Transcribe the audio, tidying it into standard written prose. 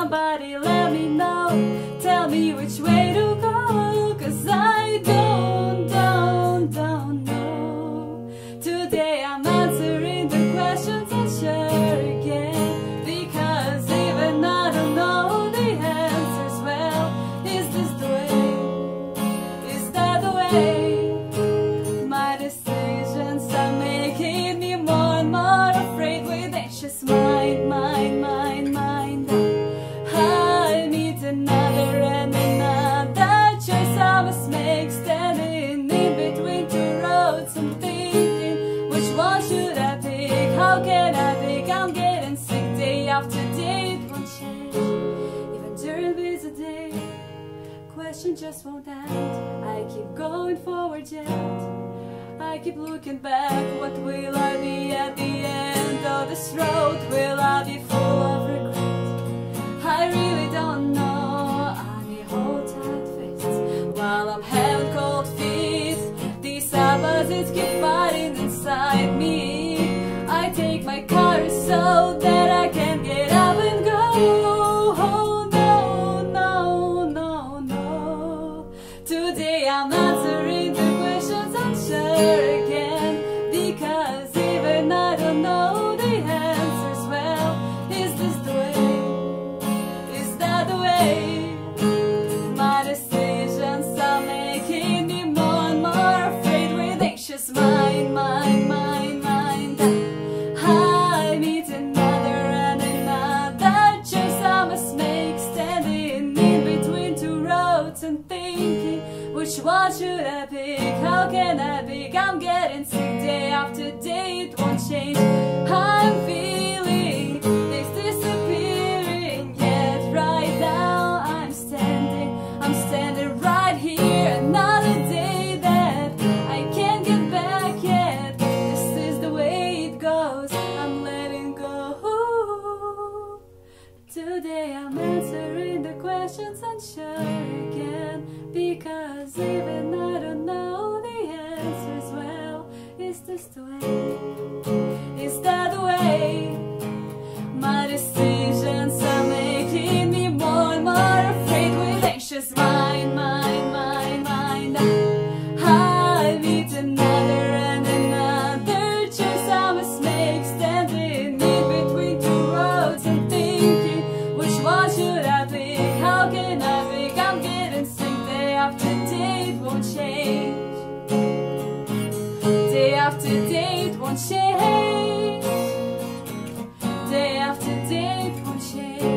somebody let me know, tell me which way to go, 'cause I don't know. Today I'm answering the questions unsure again, because even I don't know the answers. Well, is this the way? Is that the way? My decisions are making me more and more afraid, with anxious mind. I need another and another choice I must make, standing in between two roads and thinking, which one should I pick? How can I pick? I'm getting sick day after day, it won't change, even during busy day. Question just won't end, I keep going forward yet, I keep looking back. What will I be at the end of this road? Will I be full of regret? I really don't know. I may hold tight fists while I'm having cold feet. These opposites keep fighting inside me. I take my car so that I can get up and go. Oh no. Today I'm answering the questions unsure again, because even I don't know the answers. Well, is this the way? Is that the way? My decisions are making me more and more afraid, with anxious mind. I need another and another choice I must make, standing in between two roads and thinking, which one should I pick? How can I pick? I'm getting sick day after day, it won't change. I'm feeling this disappearing, yet right now I'm standing right here. Another day that I can't get back yet. This is the way it goes, I'm letting go. Today I'm answering the questions unsure again, because even I don't know the answers. Well, is this the way? Is that the way? My decisions are making me more and more afraid, with anxious mind. I need another and another choice I must make, standing in between two roads and thinking, which one should I pick? How can I pick? I'm getting sick day after day, it won't change. Day after day, it won't change. Day after day, it won't change.